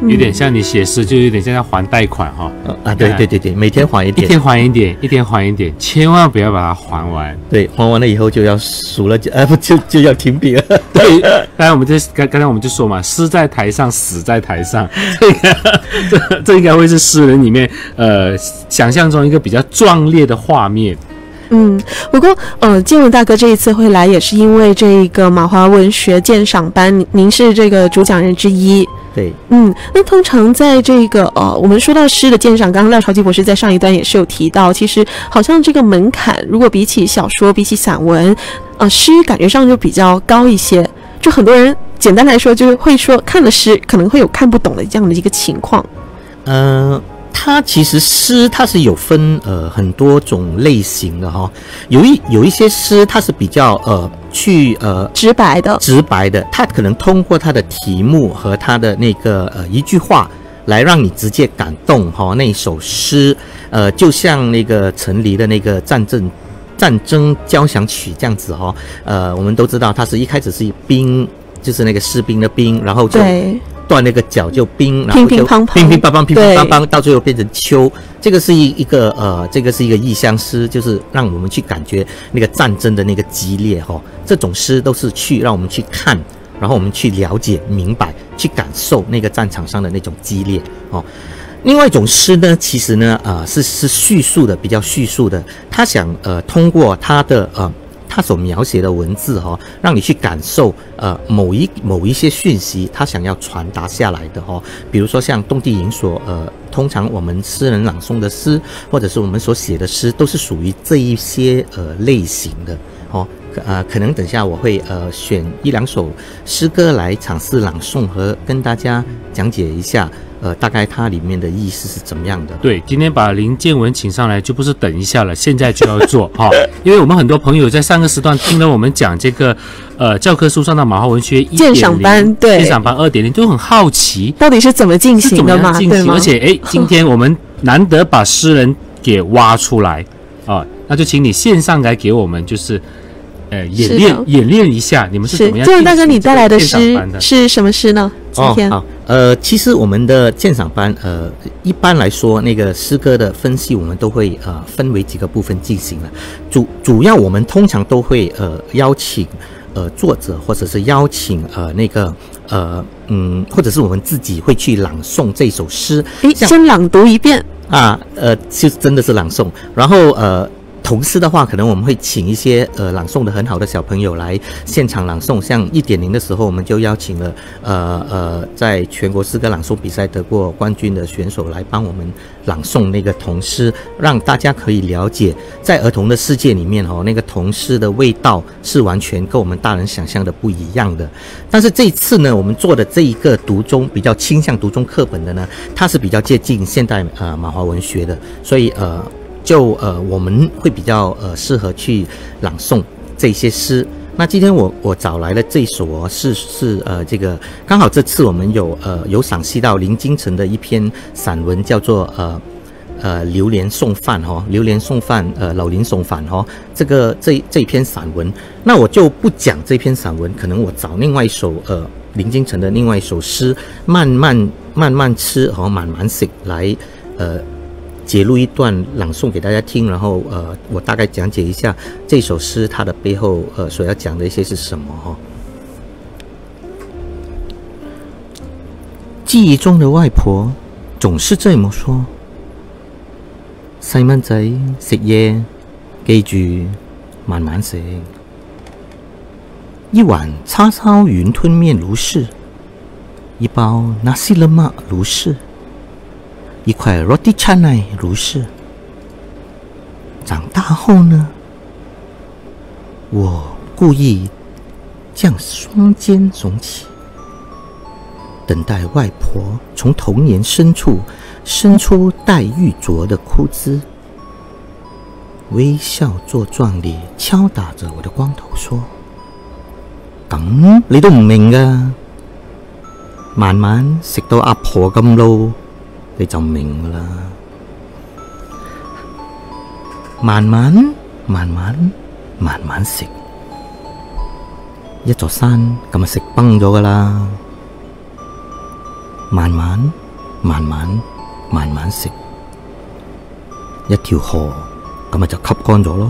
有点像你写诗，就有点像要还贷款哈。 对，每天还一点， 一天还一点，一天还一点，千万不要把它还完。 对，还完了以后就要数了，就要停笔了。 对，刚才我们就说嘛，诗在台上，死在台上，这应该会是诗人里面想象中一个比较壮烈的画面。 不过建文大哥这一次会来，也是因为这个马华文学鉴赏班，您是这个主讲人之一。 对， 那通常在这个我们说到诗的鉴赏，刚刚廖朝基博士在上一段也是有提到，其实好像这个门槛，如果比起小说、比起散文，诗感觉上就比较高一些。就很多人简单来说，就是会说看了诗可能会有看不懂的这样的一个情况。 它其实诗它是有分很多种类型的哈，有一些诗它是比较直白的，它可能通过它的题目和它的那个一句话来让你直接感动哈。那一首诗就像那个陈黎的那个战争交响曲这样子哈。我们都知道它是一开始是兵，就是那个士兵的兵，然后就断那个脚就冰，然后就乒乒乓乓，到最后变成秋。这个是一个意象诗，就是让我们去感觉那个战争的那个激烈哈。这种诗都是让我们去看，然后我们去了解、明白、去感受那个战场上的那种激烈哦。另外一种诗呢，其实呢是叙述的，比较叙述的，他想通过他所描写的文字让你去感受某一些讯息，他想要传达下来的比如说像动地营所通常我们诗人朗诵的诗，或者是我们所写的诗，都是属于这一些类型的可能等下我会选一两首诗歌来尝试朗诵和跟大家讲解一下。大概它里面的意思是怎么样的？ 对，今天把林建文请上来，就不是等一下了，现在就要做因为我们很多朋友在上个时段听了我们讲这个教科书上的马华文学鉴赏班，对， 鉴赏班 2.0 都很好奇， 到底是怎么进行的嘛？对吗？ 而且今天我们难得把诗人给挖出来那就请你线上来给我们就是演练一下，你们是怎么样？ 建文大哥，你带来的诗是什么诗呢？今天其实我们的鉴赏班一般来说那个诗歌的分析我们都会分为几个部分进行了。主要我们通常都会邀请作者，或者是邀请或者是我们自己会去朗诵这首诗。 先朗读一遍就真的是朗诵，然后同时的话，可能我们会请一些朗诵的很好的小朋友来现场朗诵。像1.0的时候，我们就邀请了在全国诗歌朗诵比赛得过冠军的选手来帮我们朗诵那个童诗，让大家可以了解在儿童的世界里面那个童诗的味道是完全跟我们大人想象的不一样的。但是这一次呢，我们做的这一个读中比较倾向读中课本的呢，它是比较接近现代马华文学的，所以我们会比较适合去朗诵这些诗。那今天我找来了这一首是这个刚好这次我们有赏析到林金城的一篇散文，叫做榴莲送饭榴莲送饭老林送饭这一篇散文。那我就不讲这篇散文，可能我找另外一首林金城的另外一首诗慢慢吃慢慢食来截录一段朗诵给大家听，然后我大概讲解一下这首诗它的背后所要讲的一些是什么记忆中的外婆总是这么说：細蚊仔食嘢記住慢慢食。一碗叉燒雲吞麵如是，一包nasi lemak如是，一块 roti canai 如是。长大后呢，我故意将双肩耸起，等待外婆从童年深处伸出带玉镯的枯枝，微笑作状地敲打着我的光头说：咁你都唔明噶，慢慢食到阿婆咁老你就明噶啦。慢慢食，一座山咁就食崩咗噶啦。 慢慢慢慢慢慢食，一條河咁咪就吸乾咗咯。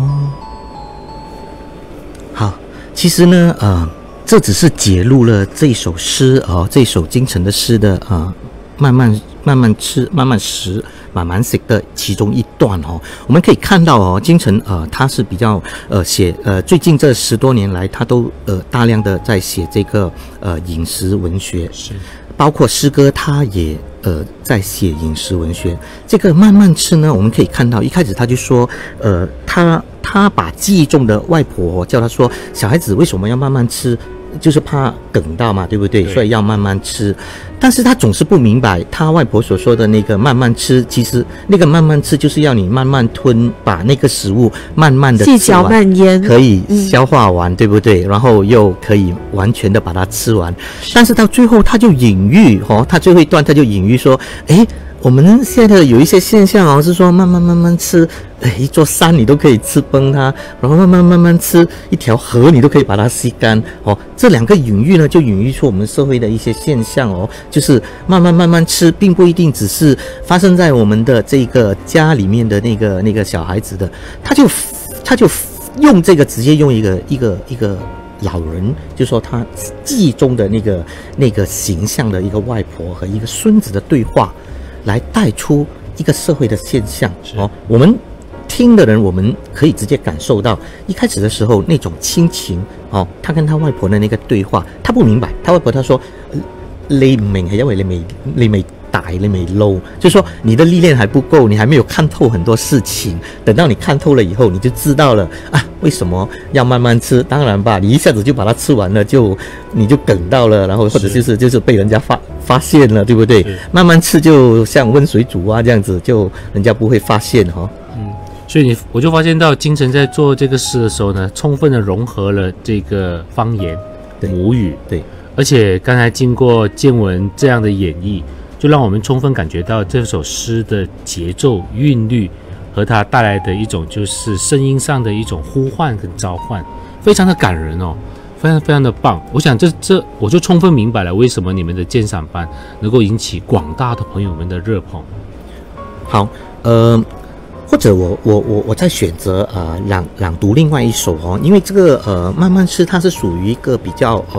好，其實呢，這只是揭露了這首詩這首京城的詩的慢慢吃、慢慢食、慢慢食的其中一段我們可以看到京城它是比較寫最近這10多年來，它都大量的在寫這個飲食文學，是包括詩歌，它也在寫飲食文學。這個慢慢吃呢，我們可以看到一開始他就說他把記憶中的外婆叫他說，小孩子為什麼要慢慢吃，就是怕梗到嘛，對不對？所以要慢慢吃。但是他總是不明白他外婆所說的那個慢慢吃，其實那個慢慢吃就是要你慢慢吞，把那個食物慢慢的細嚼慢咽， 可以消化完，對不對？然後又可以完全的把它吃完。但是到最後他就隱喻他最後一段他就隱喻說，我們現在有一些現象是說慢慢吃，一座山你都可以吃崩它，然後慢慢吃一條河你都可以把它吸乾這兩個隱喻呢，就隱喻出我們社會的一些現象就是慢慢吃，並不一定只是發生在我們的這個家裡面的那個小孩子的，他就用這個直接用一個老人，就說他記憶中的那個形象的一個外婆和一個孫子的對話，來帶出一個社會的現象我們聽的人，我們可以直接感受到一開始的時候那種親情他跟他外婆的那個對話，他不明白，他外婆他說你唔明係因為你未大，你未老，就是說你的歷練還不夠，你還沒有看透很多事情，等到你看透了以後，你就知道了為什麼要慢慢吃。當然吧，你一下子就把它吃完了，你就梗到了，然後或者就是被人家發現了，對不對？慢慢吃就像溫水煮這樣子，就人家不會發現所以我就發現到京城在做這個詩的時候呢，充分的融合了這個方言母語，對，而且剛才經過建文這樣的演繹，就讓我們充分感覺到這首詩的節奏韻律和它帶來的一種就是聲音上的一種呼喚跟召喚，非常的感人非常非常的棒。我想這我就充分明白了為什麼你們的鑑賞班能夠引起廣大的朋友們的熱捧。好， 或者我再選擇朗讀另外一首因為這個慢慢吃它是屬於一個比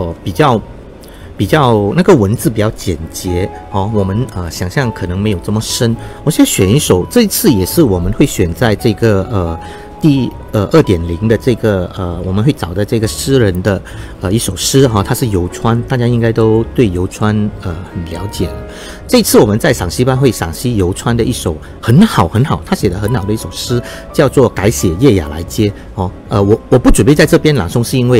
較那個文字比較簡潔我們想象可能沒有這麼深。我現在選一首，這一次也是我們會選在這個第2.0的這個我們會找的這個詩人的一首詩它是遊川，大家應該都對遊川很了解了。這次我們在賞析班會賞析遊川的一首很好，他寫的很好的一首詩，叫做《改寫葉雅來接》我不準備在這邊朗誦，是因為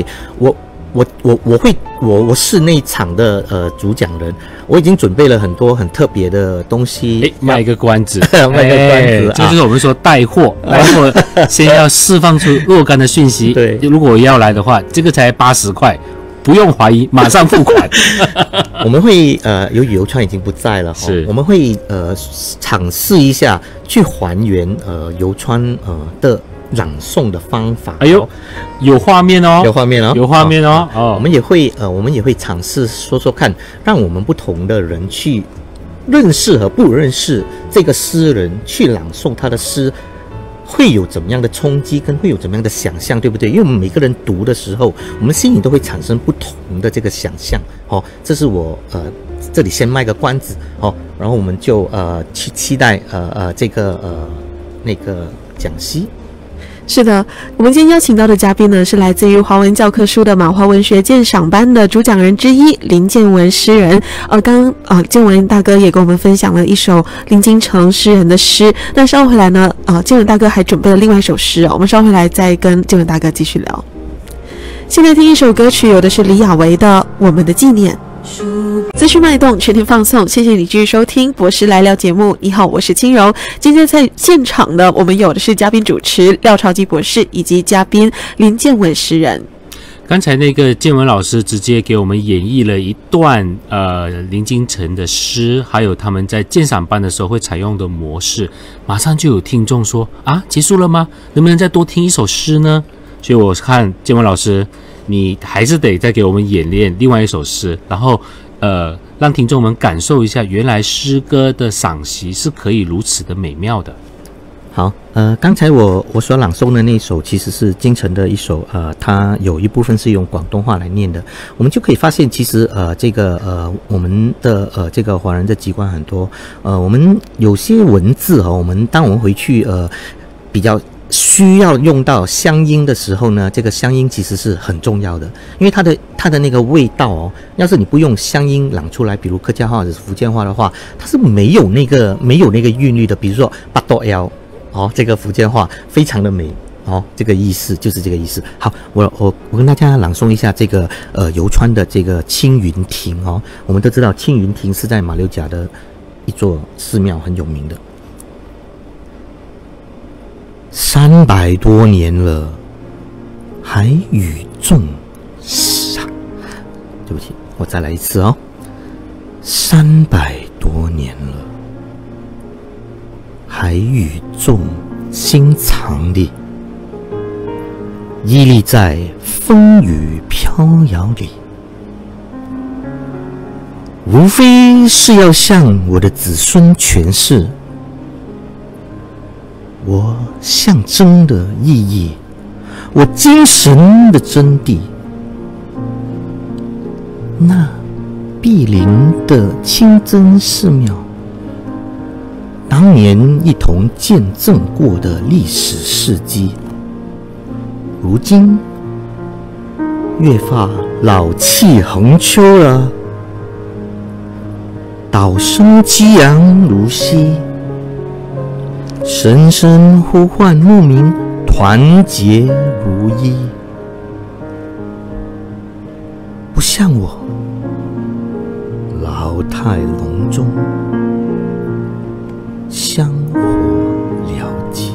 我是那一場的主講人，我已經準備了很多很特別的東西。 賣個關子， 賣個關子， 這就是我們說帶貨，先要釋放出若干的訊息。對，如果要來的話，這個才80塊，不用懷疑，馬上付款。 我們會由於遊川已經不在了，我們會嘗試一下去還原遊川的朗誦的方法。 哎呦，有畫面哦， 有畫面哦， 有畫面哦。 我們也會嘗試說看，讓我們不同的人去認識和不認識這個詩人，去朗誦他的詩，會有怎麼樣的衝擊，跟會有怎麼樣的想象，對不對？因為我們每個人讀的時候，我們心裡都會產生不同的這個想象。這是我這裡先賣個關子然後我們就去期待這個那個講析。 是的，我們今天邀請到的嘉賓呢，是來自於華文教科書的馬華文學鑑賞班的主講人之一林建文詩人。剛建文大哥也跟我們分享了一首林金城詩人的詩。那稍後回來呢，建文大哥還準備了另外一首詩我們稍後回來再跟建文大哥繼續聊。現在聽一首歌曲，有的是李亞維的《我們的紀念》。資訊脈動，全天放送，謝謝你繼續收聽博士來聊節目。你好，我是青柔。今天在現場呢，我們有的是嘉賓主持廖朝基博士以及嘉賓林建文詩人。 剛才那個建文老師直接給我們演繹了一段林金城的詩，還有他們在鑑賞班的時候會採用的模式。馬上就有聽眾說啊，結束了嗎？能不能再多聽一首詩呢？所以我看建文老師，你還是得再給我們演練另外一首詩，然後让听众们感受一下，原来诗歌的赏析是可以如此的美妙的。 好，刚才我所朗诵的那首其实是京城的一首，它有一部分是用广东话来念的，我们就可以发现，其实我们的这个华人的籍贯很多，我们有些文字当我们回去比较需要用到乡音的时候呢，这个乡音其实是很重要的，因为它的那个味道要是你不用乡音朗出来，比如客家话或者是福建话的话，它是没有那个韵律的，比如说八多 L。这个福建话非常的美这个意思就是这个意思。好，我跟大家朗诵一下这个游川的这个青云亭我们都知道青云亭是在马六甲的一座寺庙，很有名的。300多年了，还与众对不起，我再来一次300多年了。还与众心藏里，屹立在风雨飘摇里，无非是要向我的子孙诠释我象征的意义，我精神的真谛。那毗邻的清真寺庙，当年一同见证过的历史事迹，如今越发老气横秋了。岛声激扬如昔，声声呼唤牧民团结如一。不像我老态龙钟，香火燎鸡。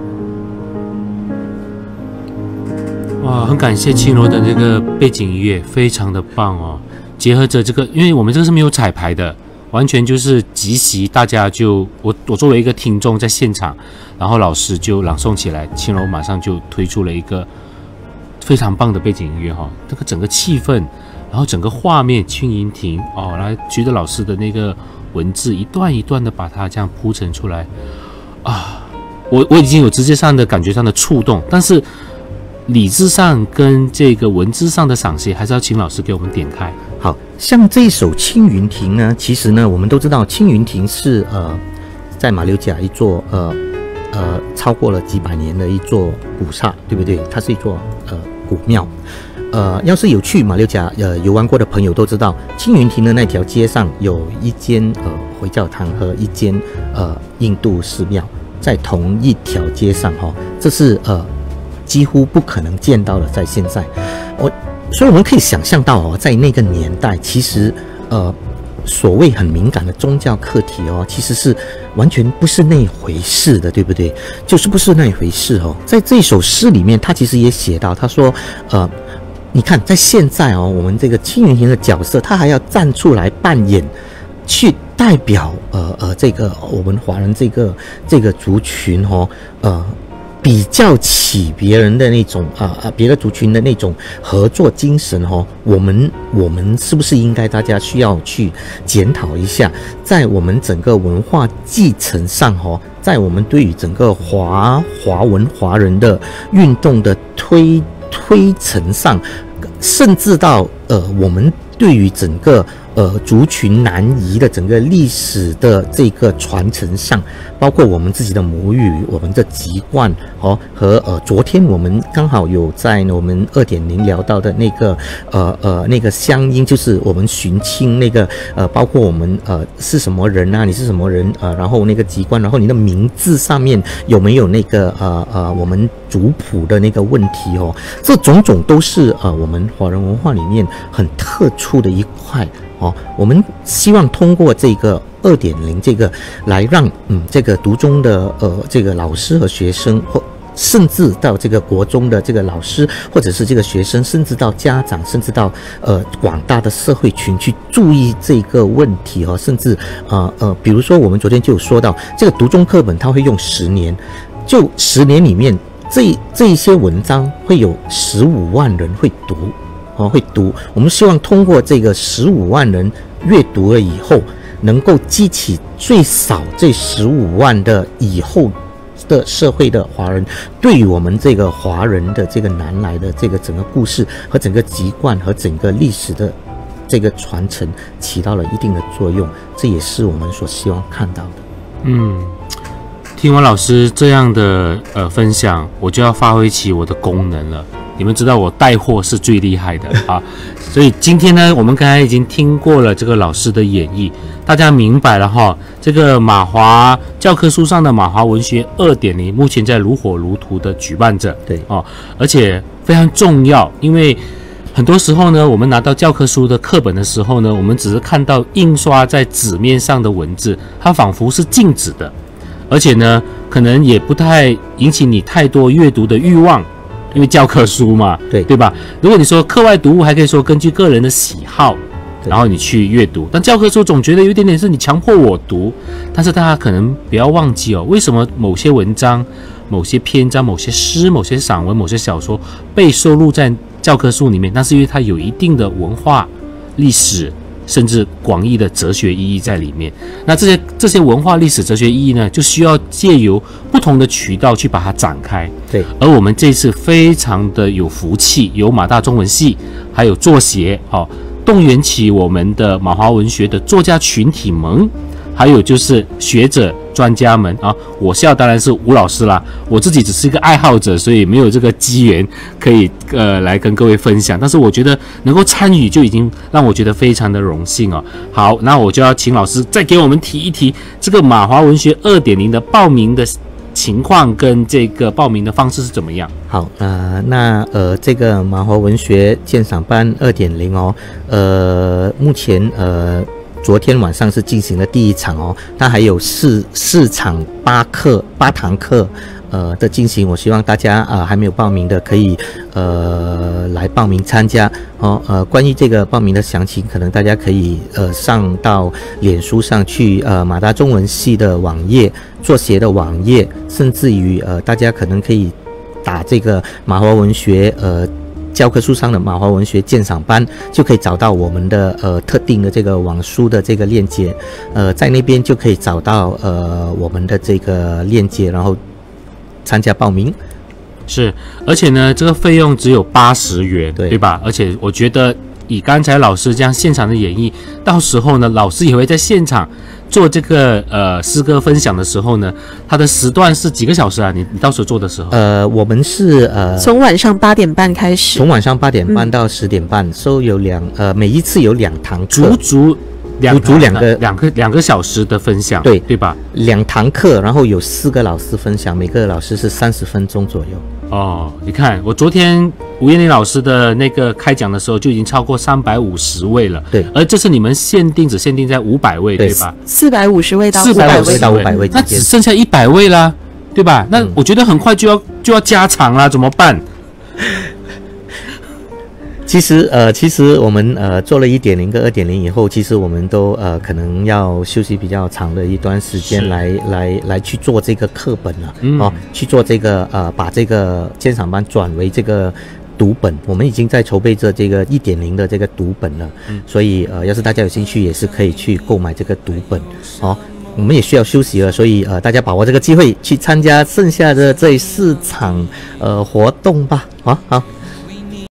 哇，很感谢青罗的这个背景音乐，非常的棒结合着这个，因为我们这个是没有彩排的，完全就是即席，大家就我作为一个听众在现场，然后老师就朗诵起来，青罗马上就推出了一个非常棒的背景音乐这个整个气氛，然后整个画面，青云亭来随着老师的那个文字一段一段的把它这样铺陈出来我已经有直接上的感觉上的触动，但是理智上跟这个文字上的赏析还是要请老师给我们点开。 好像这首青云亭呢，其实呢我们都知道青云亭是在马六甲一座超过了几百年的一座古刹，对不对？它是一座古庙。要是有去马六甲游玩过的朋友都知道，青云亭的那条街上有一间回教堂和一间印度寺庙，在同一条街上这是几乎不可能见到的，在现在所以我们可以想象到在那个年代，其实所谓很敏感的宗教课题其实是完全不是那回事的，对不对？就是不是那回事在这首诗里面，他其实也写到，他说你看在现在我们这个青云亭的角色，他还要站出来扮演，去代表这个我们华人这个族群比较起别人的那种别的族群的那种合作精神我们是不是应该大家需要去检讨一下，在我们整个文化继承上在我们对于整个华人的运动的推陈上，甚至到我们对于整个族群南移的整个历史的这个传承上，包括我们自己的母语、我们的籍贯和昨天我们刚好有在我们2.0聊到的那个乡音，就是我们寻亲那个包括我们是什么人啊，你是什么人然后那个籍贯，然后你的名字上面有没有那个我们族谱的那个问题这种种都是我们华人文化里面很特殊的一块我们希望通过这个2.0这个来让这个读中的这个老师和学生，或甚至到这个国中的这个老师或者是这个学生，甚至到家长，甚至到广大的社会群去注意这个问题甚至比如说我们昨天就有说到，这个读中课本它会用10年，就10年里面这一些文章会有15万人会读。我们希望通过这个15万人阅读了以后，能够激起最少这15万的以后的社会的华人，对于我们这个华人的这个南来的这个整个故事和整个籍贯和整个历史的这个传承起到了一定的作用，这也是我们所希望看到的。 听完老师这样的分享，我就要发挥起我的功能了。你们知道我带货是最厉害的啊，所以今天呢，我们刚才已经听过了这个老师的演绎，大家明白了哈。这个马华教科书上的马华文学2.0，目前在如火如荼的举办着， 对哦，而且非常重要，因为很多时候呢，我们拿到教科书的课本的时候呢，我们只是看到印刷在纸面上的文字，它仿佛是静止的，而且呢，可能也不太引起你太多阅读的欲望。因为教科书嘛，对吧？如果你说课外读物，还可以说根据个人的喜好，然后你去阅读。但教科书总觉得有一点点是你强迫我读。但是大家可能不要忘记哦，为什么某些文章、某些篇章、某些诗、某些散文、某些小说被收录在教科书里面？那是因为它有一定的文化、历史，甚至广义的哲学意义在里面。那这些文化、历史、哲学意义呢，就需要借由不同的渠道去把它展开。 对， 而我们这次非常的有福气，有马大中文系，还有作协，动员起我们的马华文学的作家群体们，还有就是学者专家们啊。我笑当然是吴老师啦，我自己只是一个爱好者，所以没有这个机缘可以来跟各位分享。但是我觉得能够参与就已经让我觉得非常的荣幸哦。好，那我就要请老师再给我们提一提这个马华文学2.0的报名的情况跟这个报名的方式是怎么样？ 好，这个马华文学鉴赏班2.0目前昨天晚上是进行了第1场哦，它还有四场8堂课的进行。我希望大家还没有报名的可以来报名参加哦。关于这个报名的详情，可能大家可以上到脸书上去马大中文系的网页、作协的网页，甚至于大家可能可以打这个马华文学教科书上的马华文学鉴赏班，就可以找到我们的特定的这个网书的这个链接，在那边就可以找到我们的这个链接，然后参加报名。 是，而且呢，这个费用只有80元，对吧？而且我觉得以刚才老师这样现场的演绎，到时候呢，老师也会在现场做这个诗歌分享的时候呢，他的时段是几个小时啊？你到时候做的时候？ 我们是从晚上8点半开始， 从晚上8点半到10点半，所以有每一次有2堂课， 足两个小时的分享，对吧 ？2堂课，然后有4个老师分享，每个老师是30分钟左右。 哦，你看，我昨天吴彦霖老师的那个开讲的时候就已经超过350位了， 对， 而这是你们只限定在500位，对吧 ？450位到 500位， 那只剩下100位啦，对吧？那我觉得很快就要加长啦，怎么办？ 其实我们做了1.0跟2.0以后，其实我们都可能要休息比较长的一段时间来去做这个课本了，去做这个把这个鉴赏班转为这个读本。我们已经在筹备着这个1.0的这个读本了，所以要是大家有兴趣，也是可以去购买这个读本哦。我们也需要休息了，所以大家把握这个机会去参加剩下的这4场活动吧。好。